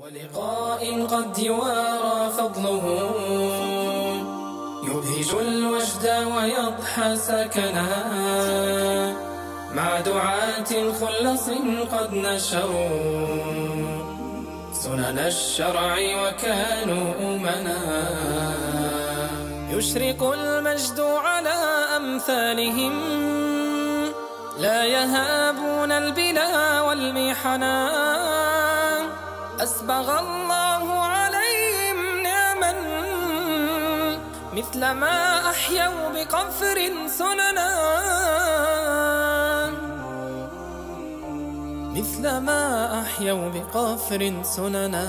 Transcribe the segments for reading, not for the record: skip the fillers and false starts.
ولقاء قد يوارى فضله يبهج الوجد ويضحى سكنا مع دعاة خلص قد نشروا سنن الشرع وكانوا أمنا يشرق المجد على أمثالهم لا يهابون البلا والمحنا أسبغ الله عليهم نعما مثل ما أحيوا بقفر سننا مثل ما أحيوا بقفر سننا.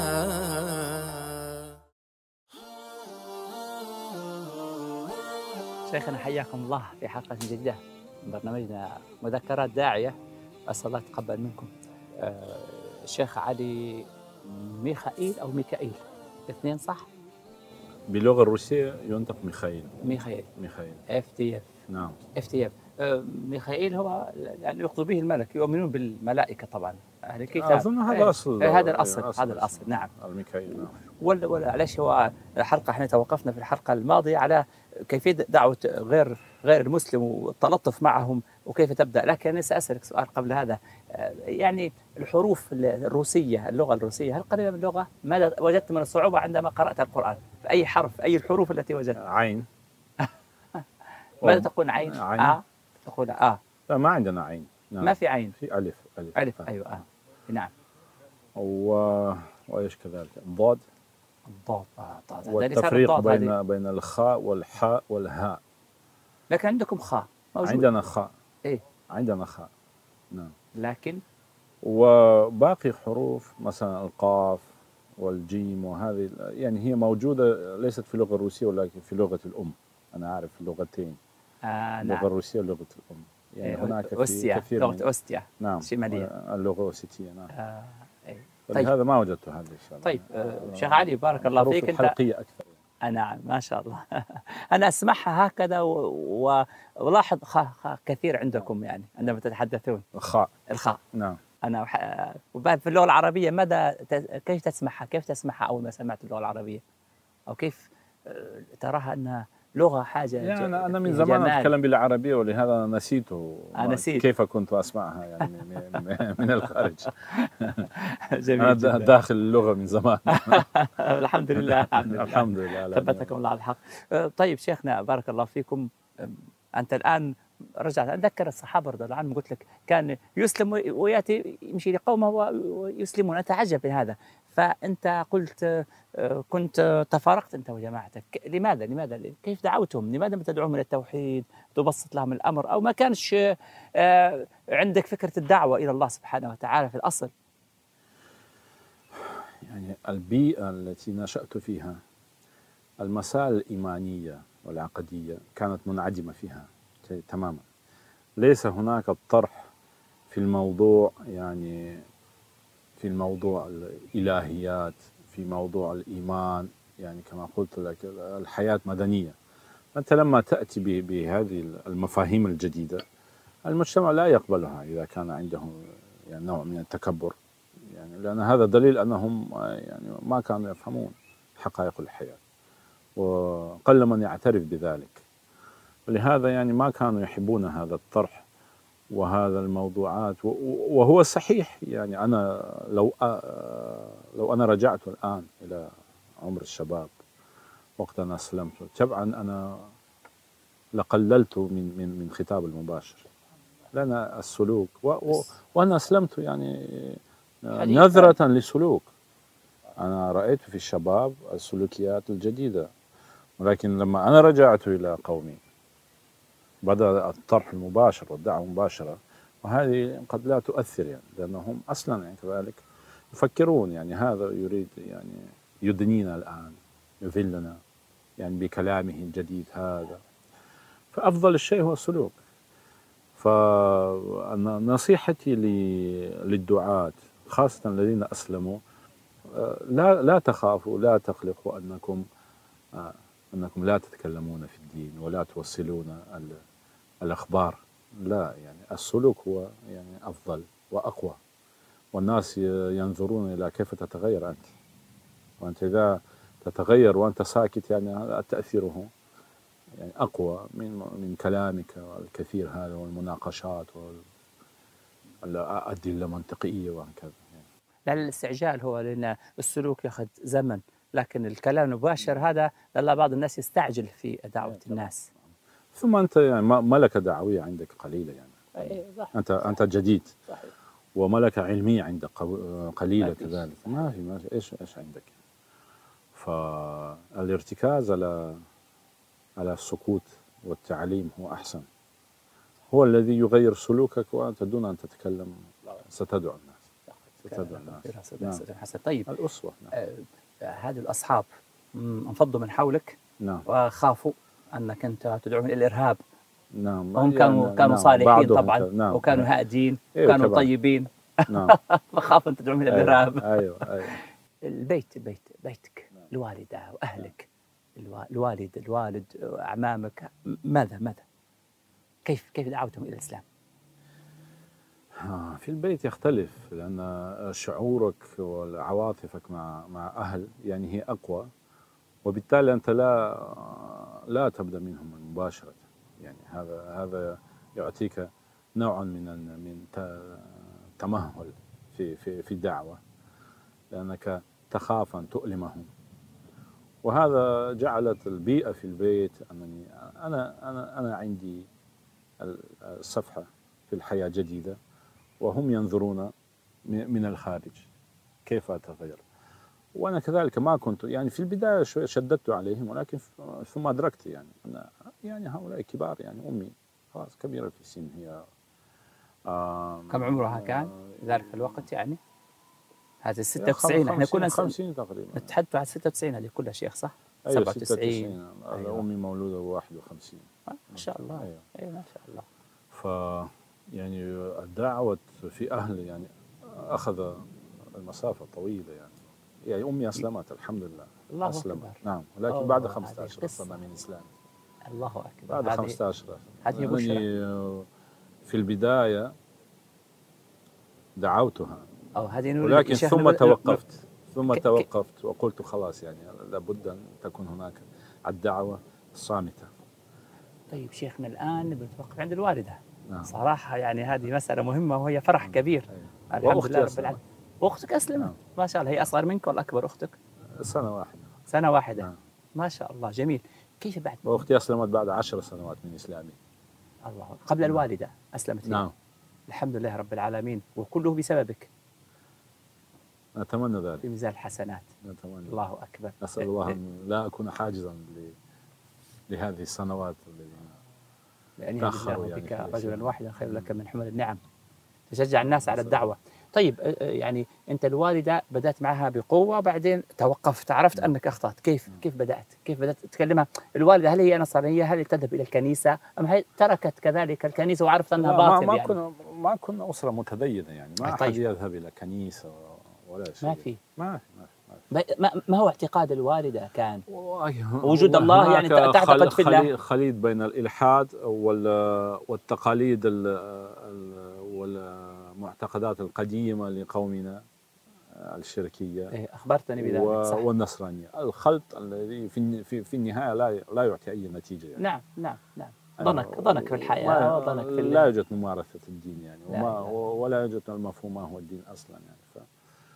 شيخنا حياكم الله في حلقة جديدة من برنامجنا مذكرات داعية. أسأل الله يتقبل منكم. الشيخ علي ميخائيل أو ميكائيل الاثنين صح؟ باللغة الروسية ينطق ميخائيل. ميخائيل FTF. نعم FTF. ميخائيل هو يعني يقصد به الملك، يؤمنون بالملائكة طبعا أهل الكتاب. أظن هذا أصل هذا الأصل نعم. الميكائيل نعم. ولا علاش هو الحلقة احنا توقفنا في الحلقة الماضية على كيفية دعوة غير المسلم والتلطف معهم وكيف تبدأ، لكن أنا سأسألك سؤال قبل هذا. يعني الحروف الروسية، اللغة الروسية هل قريبة من اللغة؟ ماذا وجدت من الصعوبة عندما قرأت القرآن؟ في أي حرف، أي الحروف التي وجدتها؟ عين. ماذا تقول عين؟ تقول لا ما عندنا عين. نعم. ما في عين. في ألف. أيوة نعم. وإيش كذلك الضاد. والتفريق بين الخاء والحاء والهاء. لكن عندكم خاء موجود. عندنا خاء. إيه؟ عندنا خاء نعم. لكن وباقي حروف مثلا القاف والجيم وهذه يعني هي موجودة ليست في اللغة الروسية ولكن في لغة الأم. أنا أعرف اللغتين. اللغة الروسية ولغة الأم. يعني هناك كثير لغة أوستيا. نعم. الشمالية. اللغة الأوستية نعم. طيب. هذا ما وجدته هذا إن شاء الله. طيب شيخ علي بارك الله فيك. أنت حلقية أكثر. نعم ما شاء الله. أنا أسمعها هكذا ولاحظ خاء كثير عندكم يعني عندما تتحدثون. الخاء نعم. أنا في اللغة العربية كيف تسمعها أول ما سمعت اللغة العربية، أو كيف تراها أنها لغة حاجة يعني أنا من زمان أتكلم بالعربية ولهذا نسيته. نسيت كيف كنت أسمعها يعني من الخارج. جميل أنا جدا. داخل اللغة من زمان. الحمد لله. الحمد لله. ثبتكم الله على الحق. طيب شيخنا بارك الله فيكم، أنت الآن رجعت أتذكر الصحابة رضي الله عنهم، قلت لك كان يسلم ويأتي يمشي لقومه ويسلمون، أتعجب من هذا. فأنت قلت كنت تفارقت أنت وجماعتك، لماذا كيف دعوتهم؟ لماذا ما تدعوهم إلى التوحيد تبسط لهم الأمر، أو ما كانش عندك فكرة الدعوة إلى الله سبحانه وتعالى في الأصل؟ يعني البيئة التي نشأت فيها المسائل الإيمانية والعقدية كانت منعدمة فيها تماما. ليس هناك الطرح في الموضوع، يعني في الموضوع الإلهيات، في موضوع الإيمان، يعني كما قلت لك الحياة مدنية. أنت لما تأتي بهذه المفاهيم الجديدة المجتمع لا يقبلها إذا كان عندهم يعني نوع من التكبر، يعني لأن هذا دليل أنهم يعني ما كانوا يفهمون حقائق الحياة وقل من يعترف بذلك. ولهذا يعني ما كانوا يحبون هذا الطرح وهذا الموضوعات. وهو صحيح، يعني أنا لو أنا رجعت الآن إلى عمر الشباب وقت أنا أسلمت، طبعا أنا لقللت من خطاب المباشر، لأن السلوك وأنا أسلمت يعني نظرة لسلوك. أنا رأيت في الشباب السلوكيات الجديدة، ولكن لما أنا رجعت إلى قومي بدأ الطرح المباشر والدعوة المباشرة، وهذه قد لا تؤثر يعني لأنهم أصلا يعني كذلك يفكرون يعني هذا يريد يعني يدنينا الآن، يذلنا يعني بكلامه الجديد هذا. فأفضل الشيء هو السلوك. فنصيحتي للدعاة خاصة الذين أسلموا، لا تخافوا، لا تقلقوا أنكم لا تتكلمون في الدين ولا توصلون الأخبار. لا، يعني السلوك هو يعني أفضل وأقوى، والناس ينظرون إلى كيف تتغير أنت. وأنت إذا تتغير وأنت ساكت يعني هذا تأثيره يعني أقوى من كلامك الكثير هذا والمناقشات والأدلة المنطقية وهكذا. لأن الاستعجال هو لأن السلوك يأخذ زمن، لكن الكلام المباشر هذا لأن بعض الناس يستعجل في دعوة الناس. ثم أنت يعني ملكة دعوية عندك قليلة يعني أنت جديد صحيح. وملكة علمية عندك قليلة كذلك. ما في إيش عندك. فالارتكاز على السكوت والتعليم هو أحسن، هو الذي يغير سلوكك، وأنت دون أن تتكلم ستدعو الناس. حسن. طيب الأسوة. هذه الأصحاب انفضوا من حولك. نعم. وخافوا أنك أنت تدعوهم إلى الإرهاب. نعم. هم كانوا صالحين طبعا. نعم. وكانوا هادين وكانوا طيبين. نعم. فخافوا أن تدعوهم إلى الإرهاب. أيوة. بيتك الوالدة وأهلك، الوالد أعمامك، ماذا كيف دعوتهم إلى الإسلام؟ في البيت يختلف، لأن شعورك وعواطفك مع أهل يعني هي أقوى، وبالتالي أنت لا تبدأ منهم مباشرة. يعني هذا يعطيك نوع من تمهل في الدعوة، لأنك تخاف أن تؤلمهم. وهذا جعلت البيئة في البيت أنني أنا عندي الصفحة في الحياة جديدة، وهم ينظرون من الخارج كيف أتغير. وأنا كذلك ما كنت يعني في البداية شوية شددت عليهم، ولكن ثم أدركت يعني أن يعني هؤلاء كبار، يعني أمي خلاص كبيرة في السن، هي كم عمرها كان ذلك الوقت؟ يعني هذه 96 احنا كنا 50 تقريبا نتحدث عن 96 هذه كلها شيخ صح؟ أيوة 97. أيوة. أمي مولودة 51. ما شاء الله. أيوة. ما شاء الله. يعني الدعوة في أهل يعني أخذ المسافة طويلة يعني أمي أسلمت الحمد لله. الله أسلمت. أكبر. نعم، ولكن بعد 15 سنة من إسلام. الله أكبر. بعد 15 هذه بشرى. في البداية دعوتها ولكن ثم توقفت وقلت خلاص يعني لابد أن تكون هناك الدعوة الصامتة. طيب شيخنا الآن بنتوقف عند الوالدة. نعم. صراحة يعني هذه مسألة مهمة وهي فرح كبير. الحمد لله رب العالمين. وأختك أسلمت. نعم. ما شاء الله. هي أصغر منك ولا أكبر أختك؟ سنة واحدة. نعم. ما شاء الله جميل. كيف بعد؟ وأختي أسلمت بعد 10 سنوات من إسلامي. الله. قبل الوالدة أسلمت. نعم. الحمد لله رب العالمين، وكله بسببك. نتمنى ذلك. في ميزان الحسنات. نتمنى. الله أكبر. أسأل الله أن لا أكون حاجزا لهذه السنوات لأن يهدي الله بك رجلا واحدا خير لك من حمر النعم. تشجع الناس على الدعوة. طيب يعني أنت الوالدة بدأت معها بقوة وبعدين توقفت، عرفت أنك أخطأت، كيف بدأت تكلمها؟ الوالدة هل هي نصرانية؟ هل تذهب إلى الكنيسة؟ أم هي تركت كذلك الكنيسة وعرفت أنها باطل؟ ما كنا أسرة متدينة يعني، ما أحد يذهب إلى كنيسة ولا شيء. ما هو اعتقاد الوالدة كان؟ وجود الله يعني تعتقد في الله؟ خليط بين الإلحاد والتقاليد والمعتقدات القديمة لقومنا الشركية. أخبرتني بذلك. والنصرانية، الخلط الذي في النهاية لا يعطي أي نتيجة يعني. نعم. ضنك في الحياة وضنك في الله. لا يوجد ممارسة الدين يعني، ولا يوجد المفهوم ما هو الدين أصلا يعني.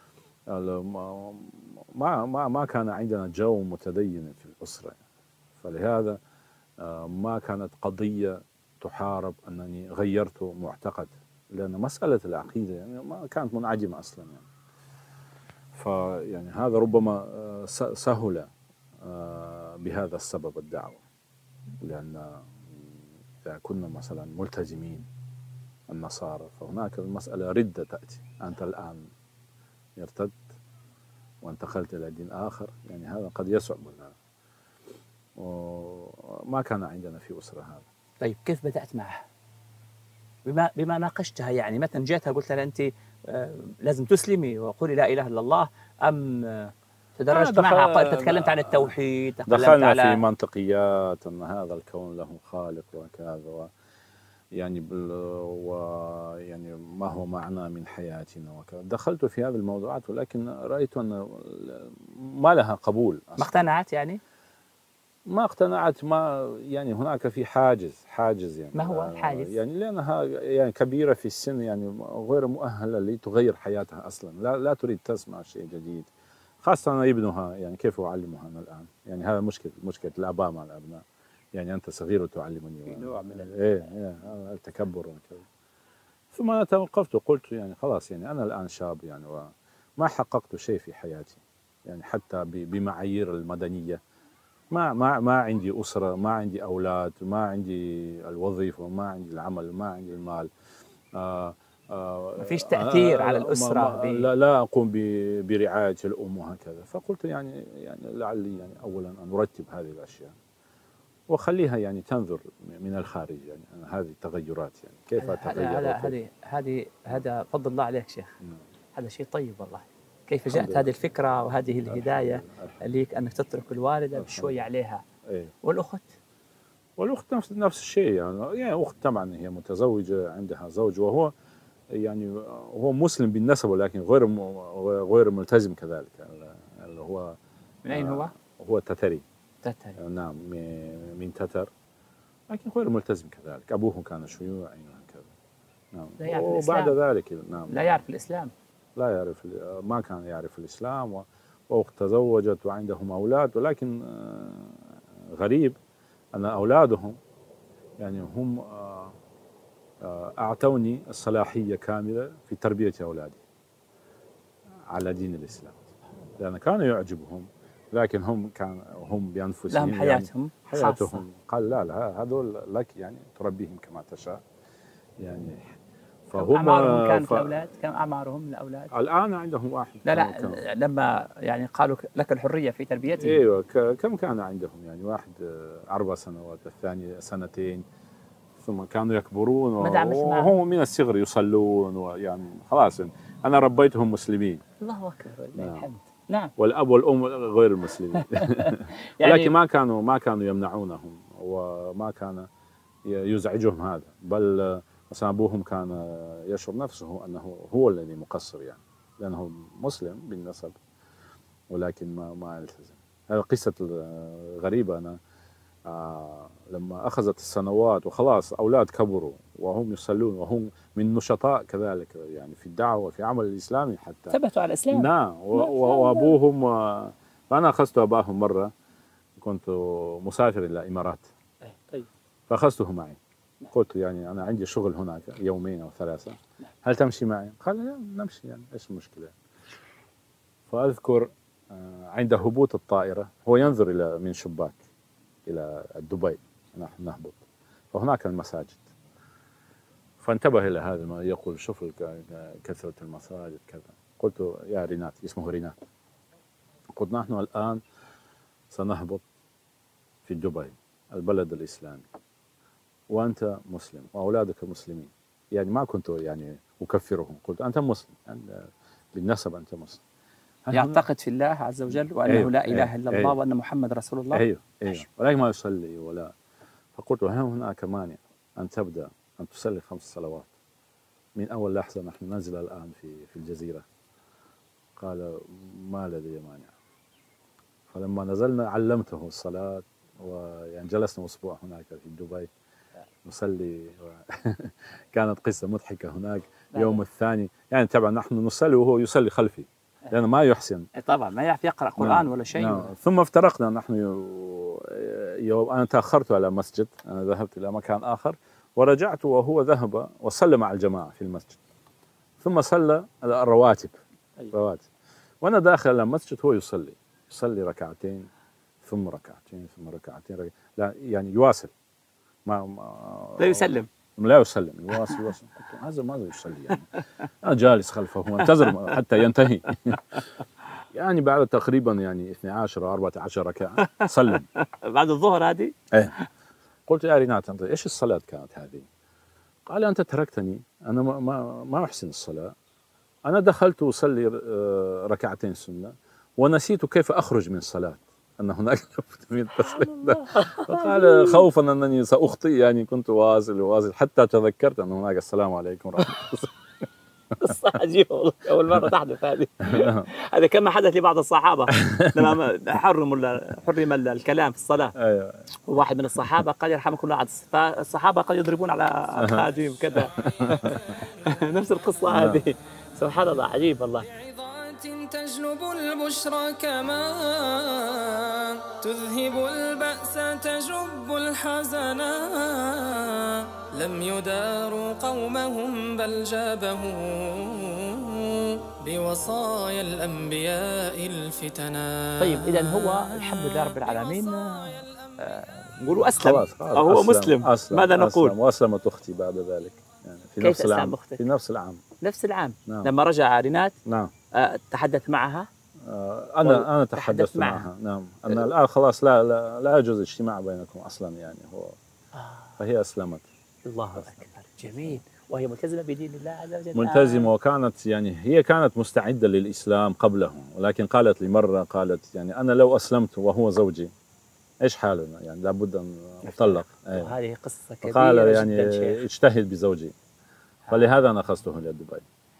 ما كان عندنا جو متدين في الأسرة، فلهذا ما كانت قضية تحارب أنني غيرت معتقد، لأن مسألة العقيدة يعني ما كانت منعدمة أصلا يعني. فيعني هذا ربما سهل بهذا السبب الدعوة، لأن إذا كنا مثلا ملتزمين النصارى فهناك المسألة ردة تأتي، أنت الآن ارتدت وانتقلت إلى دين آخر، يعني هذا قد يصعب لنا، وما كان عندنا في أسرة هذا. طيب كيف بدأت معها؟ بما ناقشتها يعني مثلا جيتها قلت لها أنت لازم تسلمي وقولي لا إله إلا الله، أم تدرجت معها تكلمت عن التوحيد؟ دخلنا في منطقيات أن هذا الكون له خالق وكذا يعني ويعني ما هو معنى من حياتنا وكذا. دخلت في هذه الموضوعات، ولكن رأيت أن ما لها قبول ما أصلاً. اقتنعت يعني؟ ما اقتنعت، ما يعني هناك في حاجز يعني. ما هو الحاجز؟ يعني لأنها يعني كبيرة في السن، يعني غير مؤهلة لتغير حياتها أصلا، لا تريد تسمع شيء جديد، خاصة أنا ابنها، يعني كيف أعلمها أنا الآن؟ يعني هذا مشكلة الآباء مع الأبناء، يعني أنت صغير وتعلمني في نوع من إيه التكبر وكذا. ثم أنا توقفت وقلت يعني خلاص، يعني أنا الآن شاب يعني وما حققت شيء في حياتي، يعني حتى بمعايير المدنية ما عندي أسرة، ما عندي أولاد، ما عندي الوظيفة، ما عندي العمل، ما عندي المال. ما فيش تأثير على الأسرة لا أقوم برعاية الأم وهكذا. فقلت يعني لعلي يعني أولا أن أرتب هذه الأشياء وخليها يعني تنظر من الخارج، يعني هذه التغيرات، يعني كيف تغير. هذا فضل الله عليك شيخ. هذا شيء طيب والله. كيف جاءت هذه الفكرة وهذه الهداية ليك أنك تترك الوالدة بشوي عليها؟ إيه. والأخت نفس الشيء، يعني أخت طبعا هي متزوجة، عندها زوج، وهو يعني هو مسلم بالنسب ولكن غير ملتزم كذلك. اللي هو من أين هو؟ هو تتري. نعم، من تتر، لكن غير ملتزم كذلك. أبوه كان شيوعي وهكذا. نعم. لا يعرف وبعد الإسلام. ذلك نعم لا يعرف الإسلام. لا يعرف، ما كان يعرف الإسلام. وأخت تزوجت وعندهم أولاد، ولكن غريب أن أولادهم يعني هم أعطوني الصلاحية كاملة في تربية أولادي على دين الإسلام، لأن كانوا يعجبهم، لكن هم بأنفسهم لهم حياتهم خاصة. قال لا هذول لك، يعني تربيهم كما تشاء يعني. فهم أعمارهم كانت الأولاد؟ كم أعمارهم الأولاد؟ الآن عندهم واحد. لا لما يعني قالوا لك الحرية في تربيتهم. أيوة، كم كان عندهم؟ يعني واحد 4 سنوات، الثاني 2 سنين، ثم كانوا يكبرون وهم من الصغر يصلون، ويعني خلاص أنا ربيتهم مسلمين. الله أكبر ولله الحمد. نعم. والأب والأم غير المسلمين. يعني ولكن ما كانوا يمنعونهم، وما كان يزعجهم هذا، بل مثلا أبوهم كان يشعر نفسه أنه هو الذي مقصر، يعني لأنه مسلم بالنسب ولكن ما التزم. هذه قصة غريبة. أنا لما أخذت السنوات وخلاص أولاد كبروا وهم يصلون وهم من نشطاء كذلك، يعني في الدعوة في عمل الإسلامي، حتى ثبتوا على الإسلام. نعم. وأبوهم فأنا أخذت أباهم مرة، كنت مسافر إلى الإمارات. طيب. فأخذته معي. قلت يعني أنا عندي شغل هناك 2 أو 3، هل تمشي معي؟ قال لا نمشي، يعني إيش المشكلة؟ فأذكر عند هبوط الطائرة هو ينظر من شباك إلى دبي، نحن نهبط، فهناك المساجد، فانتبه إلى هذا ما يقول شوف كثرة المساجد كذا. قلت يا رينات، اسمه رينات، قلت نحن الآن سنهبط في دبي البلد الإسلامي، وأنت مسلم وأولادك مسلمين، يعني ما كنت يعني أكفرهم، قلت أنت مسلم، يعني بالنسب أنت مسلم، يعتقد في الله عز وجل وأنه أيوه لا إله إلا الله وأن محمد رسول الله. أيوه ولكن ما يصلي ولا. فقلت هل هناك مانع أن تبدأ أن تصلي 5 صلوات من أول لحظة؟ نحن ننزل الآن في الجزيرة. قال ما لدي مانع. فلما نزلنا علمته الصلاة، ويعني جلسنا أسبوع هناك في دبي نصلي كانت قصة مضحكة هناك. يوم الثاني يعني طبعا نحن نصلي وهو يصلي خلفي، لأنه ما يحسن طبعا، ما يعرف يقرأ قرآن ولا شيء. ثم افترقنا نحن. يوم أنا تأخرت على مسجد، أنا ذهبت إلى مكان آخر ورجعت وهو ذهب وصلى مع الجماعة في المسجد، ثم صلى الرواتب. وأنا داخل المسجد هو يصلي 2 ركعتين ثم ركعتين ثم ركعتين لا يعني يواصل، لا يسلم يواصل. هذا ماذا يصلي يعني؟ أنا جالس خلفه منتظر حتى ينتهي. يعني بعد تقريبا يعني 12 أو 14 ركعة سلم. بعد الظهر هذه؟ إيه. قلت يا رينات أنت إيش الصلاة كانت هذه؟ قال أنت تركتني، أنا ما أحسن الصلاة، أنا دخلت وصلي 2 ركعتين سنة ونسيت كيف أخرج من الصلاة، أن هناك من التسليم. فقال خوفا أنني سأخطئ، يعني كنت واصل حتى تذكرت أن هناك السلام عليكم ورحمة الله. قصة عجيبة والله، أول مرة تحدث هذه. هذا كما حدث لبعض الصحابة لما حرم الكلام في الصلاة. ايوه. واحد من الصحابة قال يرحمكم الله، فالصحابة قد يضربون على أخادهم كذا. نفس القصة هذه. سبحان الله، عجيب والله. تجلب البشرى كما تذهب البأس تجب الحزنا، لم يداروا قومهم بل جابهم بوصايا الأنبياء الفتنا. طيب إذا هو الحمد لله رب العالمين، نقولوا أسلم. خلاص أو هو مسلم. ماذا نقول؟ وأسلمت أختي بعد ذلك، يعني في كيف نفس العام. أسلم أختك؟ في نفس العام. نفس العام. نعم. لما رجع رينات. نعم. تحدث معها. أنا تحدثت معها. نعم. أن الآن خلاص لا يجوز اجتماع بينكم أصلا، يعني هو فهي أسلمت. الله أكبر، جميل. وهي ملتزمة بدين الله عز وجل. ملتزمة، وكانت يعني هي كانت مستعدة للإسلام قبله، ولكن قالت لي مرة، قالت يعني أنا لو أسلمت وهو زوجي إيش حالنا، يعني لابد أن أطلق. وهذه قصة كبيرة قال جدا يعني شيخ. اجتهد بزوجي، فلهذا أنا أخذته لدبي.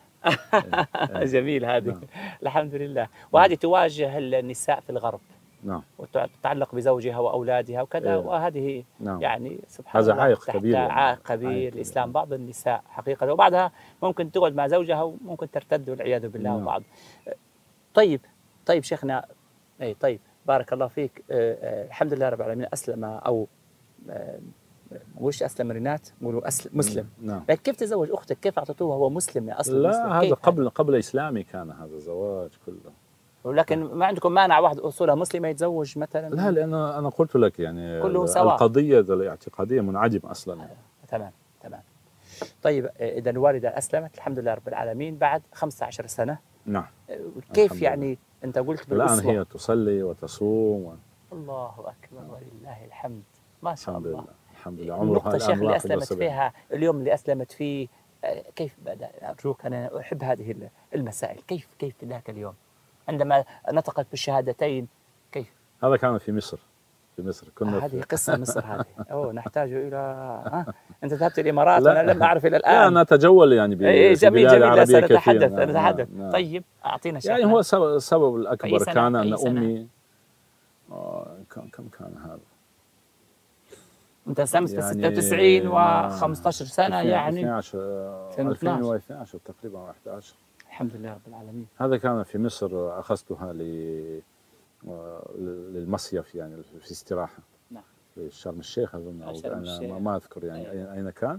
جميل هذه. الحمد لله. وهذه تواجه النساء في الغرب. نعم. وتتعلق بزوجها وأولادها وكذا. وهذه نعم. يعني سبحان هذا الله عائق تحت كبير. عائق كبير الإسلام. بعض النساء حقيقة، وبعدها ممكن تقعد مع زوجها وممكن ترتد والعياذ بالله. نعم. وبعض. طيب شيخنا، طيب بارك الله فيك. الحمد لله رب العالمين أسلم، أو نقولش أسلم رينات، نقولوا مسلم. نعم. لكن كيف تزوج أختك؟ كيف أعطيتوه وهو مسلم يا أصلا؟ لا، هذا قبل إسلامي كان هذا الزواج كله. ولكن ما عندكم مانع واحد أصولها مسلمة يتزوج مثلا؟ لا، لأن أنا قلت لك يعني كله سواء. القضية الاعتقادية منعدمة أصلا يعني. تمام. طيب إذا الوالدة أسلمت الحمد لله رب العالمين بعد 15 سنة. نعم. كيف يعني أنت قلت بالأسوة؟ الآن هي تصلي وتصوم الله أكبر ولله الحمد، ما شاء الله. الحمد لله. النقطة الشيخ اللي أسلمت فيها، اليوم اللي أسلمت فيه، كيف بدأ؟ أرجوك، أنا أحب هذه المسائل. كيف في ذاك اليوم عندما نطقت بالشهادتين؟ كيف؟ هذا كان في مصر. كنا هذه قصة مصر هذه. نحتاج إلى أنت ذهبت الإمارات وأنا لم أعرف إلى الآن. أنا أتجول يعني جميل. عربية سنتحدث. نعم. طيب أعطينا شيء. يعني هو السبب الأكبر كان أن أمي كم كان هذا؟ أنت أسلمت في يعني 96 و15 سنة، يعني 2012 تقريبا، 11. الحمد لله رب العالمين. هذا كان في مصر، أخذتها للمصيف، يعني في استراحة. نعم. في شرم الشيخ أظن، أو أنا ما أذكر يعني أين كان،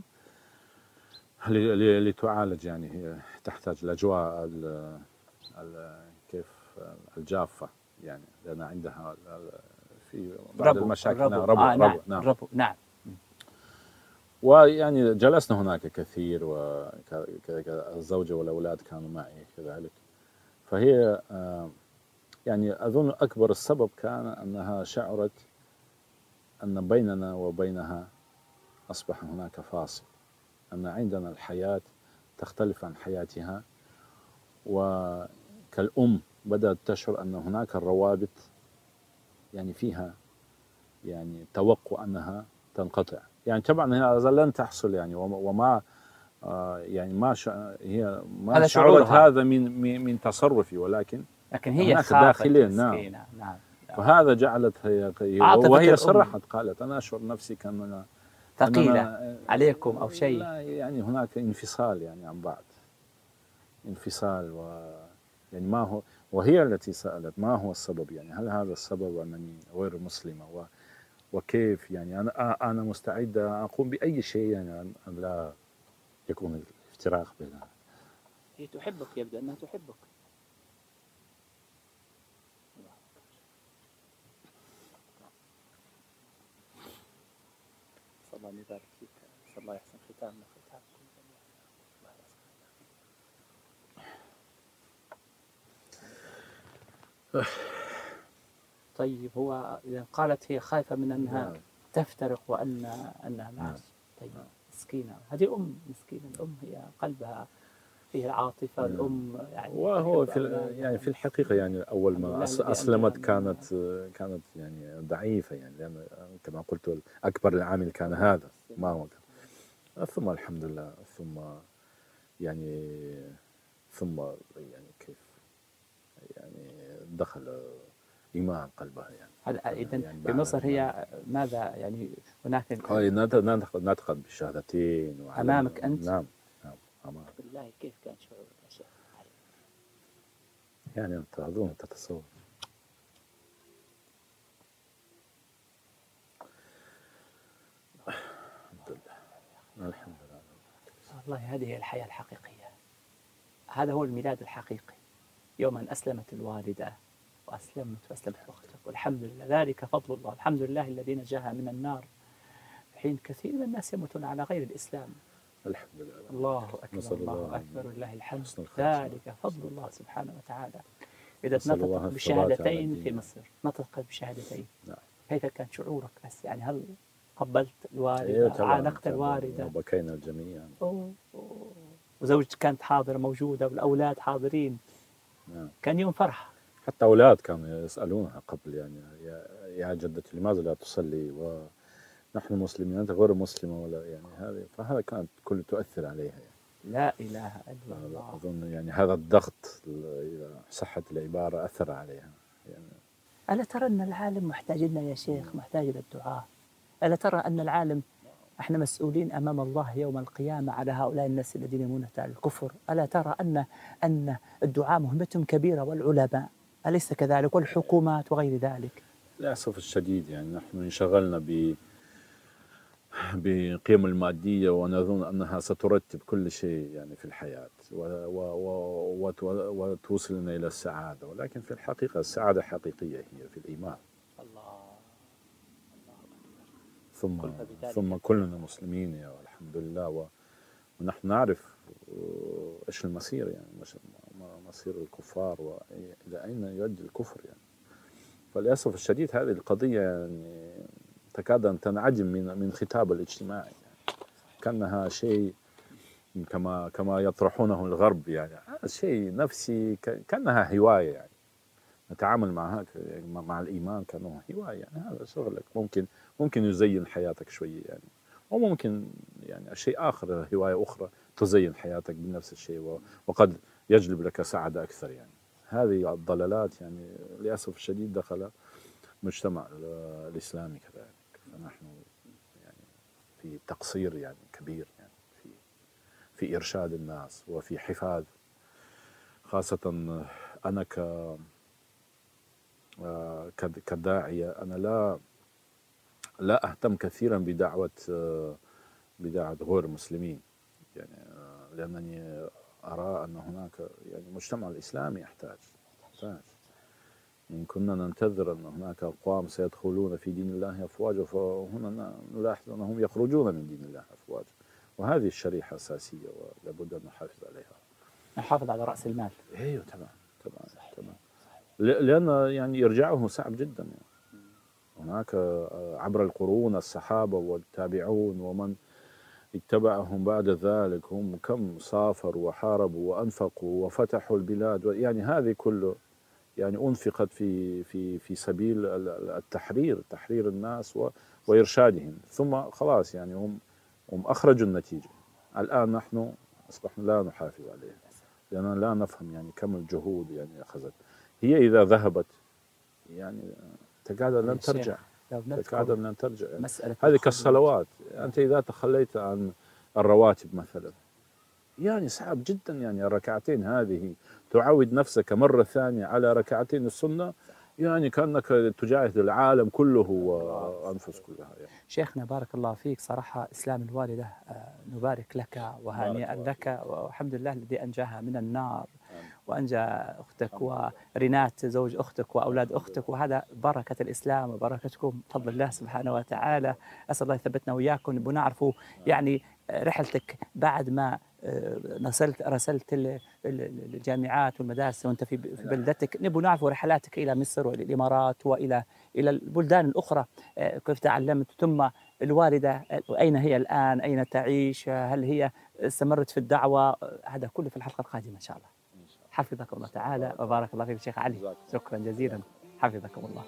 لتعالج. يعني هي تحتاج الأجواء كيف الجافة، يعني لأن عندها في بعض المشاكل. ربو. نعم. ويعني جلسنا هناك كثير، والزوجة والأولاد كانوا معي كذلك. فهي يعني أظن أكبر السبب كان أنها شعرت أن بيننا وبينها أصبح هناك فاصل، أن عندنا الحياة تختلف عن حياتها، وكالأم بدأت تشعر أن هناك الروابط يعني فيها يعني توقع أنها تنقطع. يعني طبعا هذا لن تحصل، يعني وما يعني هي ما شعرت هذا من تصرفي، ولكن هي داخليا. نعم. فهذا جعلت وهي صرحت، قالت أنا أشعر نفسي كأننا ثقيلة عليكم أو شيء. لا، يعني هناك انفصال يعني عن بعض، انفصال. يعني ما هو، وهي التي سألت ما هو السبب، يعني هل هذا السبب أنني غير مسلمة، وكيف يعني أنا مستعدة أقوم بأي شيء يعني أن لا يكون الافتراق بيننا. هي تحبك، يبدو أنها تحبك. صلى الله يبارك فيك، صلى الله يحسن ختامنا. طيب هو إذا قالت هي خايفة من أنها تفترق وأنها معك. طيب مسكينة، هذه أم مسكينة. الأم هي قلبها فيه العاطفة. الأم يعني، وهو في الحقيقة يعني أول ما أسلمت كانت يعني ضعيفة، يعني لأن كما قلت أكبر العامل كان هذا، ما هو كان. ثم الحمد لله، ثم يعني ثم يعني كيف يعني دخل إيمان قلبها يعني. هذا إذن يعني في مصر هي ماذا يعني هناك نطقت بالشهادتين أمامك أنت؟ نعم نعم أمامك. بالله كيف كان شعورك يا شيخ؟ يعني أنت أظن تتصور. الحمد لله. والله هذه هي الحياة الحقيقية، هذا هو الميلاد الحقيقي، يوم أن أسلمت الوالدة وأسلمت أختك، والحمد لله ذلك فضل الله، الحمد لله الذي نجاها من النار حين كثير من الناس يموتون على غير الإسلام. الحمد لله. الله أكبر الله أكبر ولله الحمد، ذلك فضل الله سبحانه وتعالى. إذا نطق بشهادتين في مصر، نطق بشهادتين، نعم. كيف كان شعورك؟ بس يعني هل قبلت الوالدة؟ عانقت الوالدة؟ وبكينا الجميع. وزوجتك كانت حاضرة موجودة والأولاد حاضرين. نعم. كان يوم فرح. حتى أولاد كانوا يسألونها قبل يعني يا جدتي لماذا لا تصلي ونحن مسلمين أنت غير مسلمة ولا يعني هذه، فهذا كانت كل تؤثر عليها يعني. لا إله إلا الله. أظن يعني هذا الضغط إذا صحت العبارة أثر عليها يعني. ألا ترى أن العالم محتاج لنا يا شيخ، محتاج للدعاء؟ ألا ترى أن العالم احنا مسؤولين امام الله يوم القيامه على هؤلاء الناس الذين يمونون على الكفر؟ الا ترى ان الدعاء مهمتهم كبيره والعلماء، اليس كذلك؟ والحكومات وغير ذلك. للاسف الشديد يعني نحن انشغلنا بقيم الماديه ونظن انها سترتب كل شيء يعني في الحياه وتوصلنا الى السعاده، ولكن في الحقيقه السعاده الحقيقيه هي في الايمان. ثم كلنا مسلمين يا الحمد لله، ونحن نعرف ايش المصير يعني مصير الكفار والى اين يؤدي الكفر يعني. فللاسف الشديد هذه القضيه يعني تكاد ان تنعدم من الخطاب الاجتماعي يعني. كانها شيء كما يطرحونه الغرب يعني شيء نفسي، كانها هوايه يعني نتعامل معها مع الايمان كانه هوايه يعني. هذا شغلك ممكن يزين حياتك شويه يعني، وممكن يعني شيء اخر هوايه اخرى تزين حياتك بنفس الشيء وقد يجلب لك سعاده اكثر يعني. هذه الضلالات يعني للاسف الشديد دخل المجتمع الاسلامي كذلك، فنحن يعني في تقصير يعني كبير يعني في ارشاد الناس وفي حفاظ، خاصه انا كداعية أنا لا أهتم كثيرا بدعوة غير المسلمين يعني، لأنني أرى أن هناك يعني المجتمع الإسلامي يحتاج إن كنا ننتظر أن هناك أقوام سيدخلون في دين الله أفواجا، فهنا نلاحظ أنهم يخرجون من دين الله أفواجا، وهذه الشريحة أساسية ولابد أن نحافظ عليها. نحافظ على رأس المال. أيوه تمام. لأن يعني إرجاعه صعب جدا يعني. هناك عبر القرون الصحابة والتابعون ومن اتبعهم بعد ذلك هم كم سافروا وحاربوا وأنفقوا وفتحوا البلاد، يعني هذه كله يعني أنفقت في سبيل تحرير الناس وإرشادهم، ثم خلاص يعني هم أخرجوا النتيجة. الآن نحن أصبحنا لا نحافظ عليها لأننا لا نفهم يعني كم الجهود يعني أخذت. هي إذا ذهبت يعني تكاد لن ترجع، يعني. هذه كالصلوات، أنت إذا تخليت عن الرواتب مثلا يعني صعب جدا يعني الركعتين هذه تعود نفسك مرة ثانية على ركعتين السنة، يعني كأنك تجاهد العالم كله وأنفس كلها يعني. شيخنا بارك الله فيك، صراحة إسلام الوالدة نبارك لك وهنيئا لك، والحمد لله الذي أنجاها من النار وأنجى أختك ورينات زوج أختك وأولاد أختك، وهذا بركة الإسلام وبركتكم بفضل الله سبحانه وتعالى. أسأل الله يثبتنا وإياكم. نبغى نعرفوا يعني رحلتك بعد ما رسلت الجامعات والمدارس وأنت في بلدتك، نبغى نعرفوا رحلاتك إلى مصر وإلى الإمارات وإلى البلدان الأخرى، كيف تعلمت، ثم الوالدة أين هي الآن، أين تعيش، هل هي استمرت في الدعوة؟ هذا كله في الحلقة القادمة إن شاء الله. حفظكم الله تعالى وبارك الله فيك شيخ علي، شكرا جزيلا، حفظكم الله.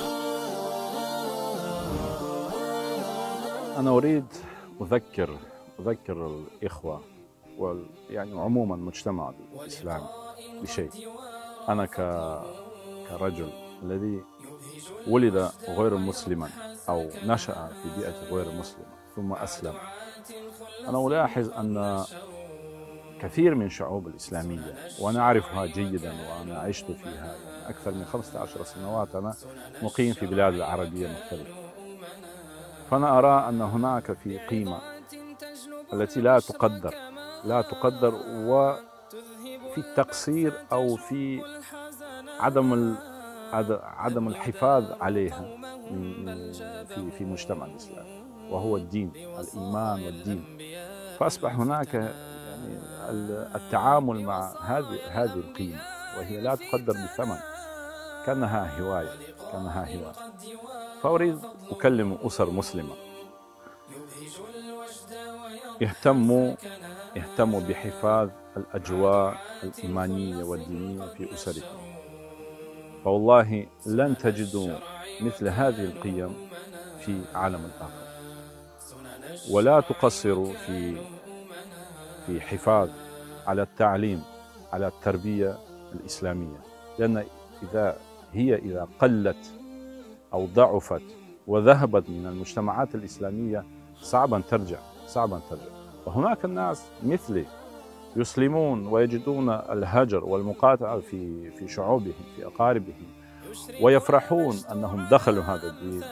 أنا أريد أذكر أذكر الإخوة يعني عموما المجتمع الإسلامي بشيء. أنا كرجل الذي ولد غير مسلما أو نشأ في بيئة غير مسلمة ثم أسلم، أنا ألاحظ أن كثير من شعوب الإسلامية، وأنا أعرفها جيدا وأنا عشت فيها أكثر من 15 سنوات، أنا مقيم في بلاد العربية مختلفة، فأنا أرى أن هناك في قيمة التي لا تقدر وفي التقصير أو في عدم الحفاظ عليها في مجتمع الإسلام، وهو الدين، الإيمان والدين. فأصبح هناك يعني التعامل مع هذه القيمة، وهي لا تقدر بثمن، كأنها هواية. فأريد أكلم أسر مسلمة اهتموا بحفاظ الأجواء الإيمانية والدينية في أسركم، فوالله لن تجدوا مثل هذه القيم في عالم آخر. ولا تقصروا في حفاظ على التعليم، على التربية الإسلامية، لأن إذا قلت أو ضعفت وذهبت من المجتمعات الإسلامية صعبا ترجع. وهناك الناس مثلي يسلمون ويجدون الهجر والمقاطعة في شعوبهم، في أقاربهم، ويفرحون أنهم دخلوا هذا الدين.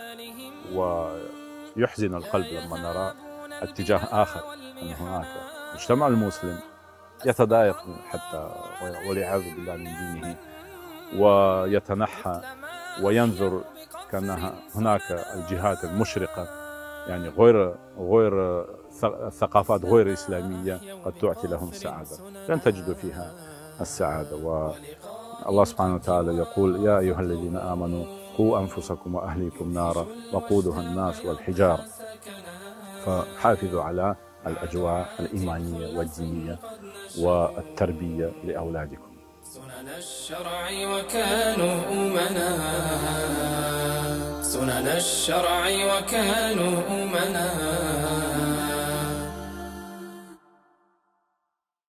ويحزن القلب لما نرى اتجاه آخر، أن هناك المجتمع المسلم يتضايق حتى والعياذ بالله من دينه، ويتنحى وينظر كأنها هناك الجهات المشرقة، يعني غير الثقافات غير الإسلامية قد تعطي لهم السعادة، لن تجدوا فيها السعادة. والله سبحانه وتعالى يقول: يا أيها الذين آمنوا قوا أنفسكم وأهليكم نارا وقودها الناس والحجارة. فحافظوا على الأجواء الإيمانية والدينية والتربية لأولادكم. سنن الشرع وكانوا أمنا، سنن الشرع وكانوا أمنا.